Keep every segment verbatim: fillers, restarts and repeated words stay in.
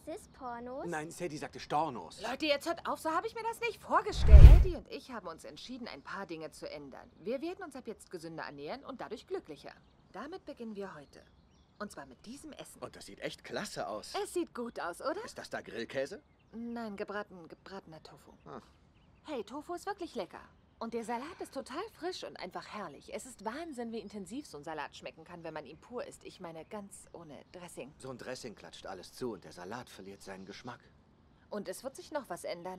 Cis-Pornos? Nein, Sadie sagte Stornos. Leute, jetzt hört auf, so habe ich mir das nicht vorgestellt. Eddie und ich haben uns entschieden, ein paar Dinge zu ändern. Wir werden uns ab jetzt gesünder ernähren und dadurch glücklicher. Damit beginnen wir heute. Und zwar mit diesem Essen. Und das sieht echt klasse aus. Es sieht gut aus, oder? Ist das da Grillkäse? Nein, gebraten, gebratener Tofu. Ah. Hey, Tofu ist wirklich lecker. Und der Salat ist total frisch und einfach herrlich. Es ist Wahnsinn, wie intensiv so ein Salat schmecken kann, wenn man ihn pur isst. Ich meine, ganz ohne Dressing. So ein Dressing klatscht alles zu und der Salat verliert seinen Geschmack. Und es wird sich noch was ändern.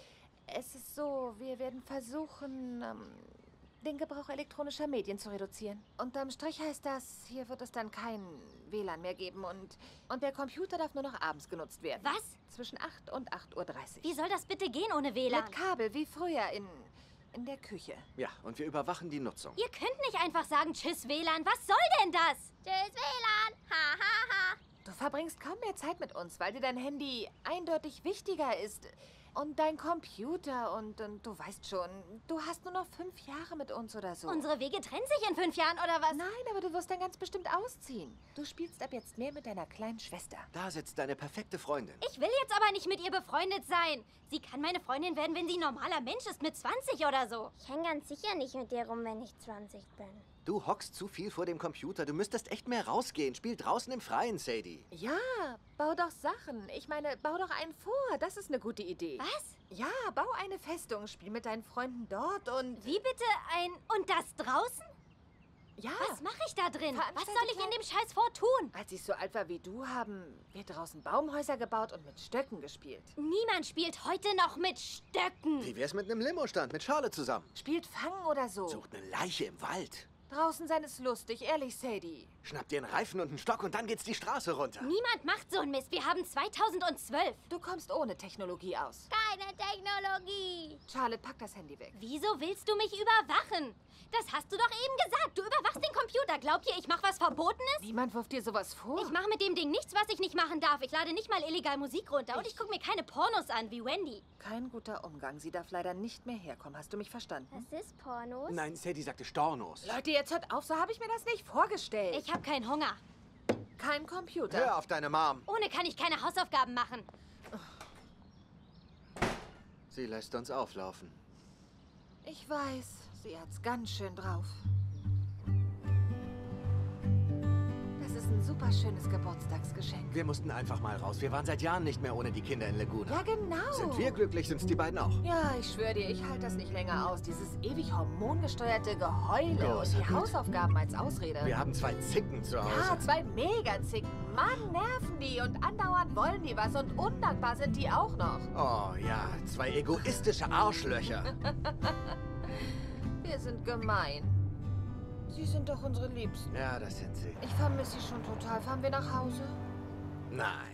Es ist so, wir werden versuchen, ähm, den Gebrauch elektronischer Medien zu reduzieren. Unterm Strich heißt das, hier wird es dann kein W L A N mehr geben und, und der Computer darf nur noch abends genutzt werden. Was? Zwischen acht und acht Uhr dreißig. Wie soll das bitte gehen ohne W L A N? Mit Kabel, wie früher in, in der Küche. Ja, und wir überwachen die Nutzung. Ihr könnt nicht einfach sagen, tschüss W L A N. Was soll denn das? Tschüss W L A N. Ha, ha, ha. Du verbringst kaum mehr Zeit mit uns, weil dir dein Handy eindeutig wichtiger ist. Und dein Computer und, und du weißt schon, du hast nur noch fünf Jahre mit uns oder so. Unsere Wege trennen sich in fünf Jahren, oder was? Nein, aber du wirst dann ganz bestimmt ausziehen. Du spielst ab jetzt mehr mit deiner kleinen Schwester. Da sitzt deine perfekte Freundin. Ich will jetzt aber nicht mit ihr befreundet sein. Sie kann meine Freundin werden, wenn sie ein normaler Mensch ist, mit zwanzig oder so. Ich hänge ganz sicher nicht mit dir rum, wenn ich zwanzig bin. Du hockst zu viel vor dem Computer. Du müsstest echt mehr rausgehen. Spiel draußen im Freien, Sadie. Ja, bau doch Sachen. Ich meine, bau doch einen vor. Das ist eine gute Idee. Was? Ja, bau eine Festung, spiel mit deinen Freunden dort und... Wie bitte ein... Und das draußen? Ja, Was mache ich da drin? Was Veranstaltet soll ich in halt- dem Scheiß vortun? als ich so alt war wie du, haben wir draußen Baumhäuser gebaut und mit Stöcken gespielt. Niemand spielt heute noch mit Stöcken. Wie wär's mit einem Limo-Stand mit Charlotte zusammen? Spielt Fangen oder so. Sucht eine Leiche im Wald. Draußen sein ist lustig, ehrlich, Sadie. Schnapp dir einen Reifen und einen Stock und dann geht's die Straße runter. Niemand macht so einen Mist. Wir haben zweitausendzwölf. Du kommst ohne Technologie aus. Keine Technologie. Charlotte, pack das Handy weg. Wieso willst du mich überwachen? Das hast du doch eben gesagt. Du überwachst den Computer. Glaubt ihr, ich mache was Verbotenes? Niemand wirft dir sowas vor. Ich mache mit dem Ding nichts, was ich nicht machen darf. Ich lade nicht mal illegal Musik runter und ich gucke mir keine Pornos an, wie Wendy. Kein guter Umgang. Sie darf leider nicht mehr herkommen. Hast du mich verstanden? Cis-Pornos? Nein, Sadie sagte Stornos. Leute, jetzt hört auf. So habe ich mir das nicht vorgestellt. Ich habe keinen Hunger. Kein Computer. Hör auf deine Mom. Ohne kann ich keine Hausaufgaben machen. Sie lässt uns auflaufen. Ich weiß. Sie hat's ganz schön drauf. Das ist ein super schönes Geburtstagsgeschenk. Wir mussten einfach mal raus. Wir waren seit Jahren nicht mehr ohne die Kinder in Laguna. Ja, genau. Sind wir glücklich, sind's die beiden auch. Ja, ich schwöre dir, ich halte das nicht länger aus. Dieses ewig hormongesteuerte Geheule Großer und die Gott. Hausaufgaben als Ausrede. Wir haben zwei Zicken zu Ja, Hause. zwei Megazicken. Mann, nerven die und andauernd wollen die was und undankbar sind die auch noch. Oh ja, zwei egoistische Arschlöcher. Wir sind gemein. Sie sind doch unsere Liebsten. Ja, das sind sie. Ich vermisse sie schon total. Fahren wir nach Hause? Nein.